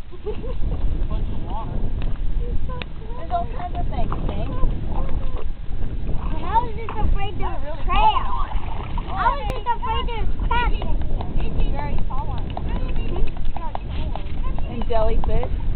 Bunch of water. There's all kinds of things, Ding. I was just afraid there was trash. I was just afraid there was trash in here. And jellyfish.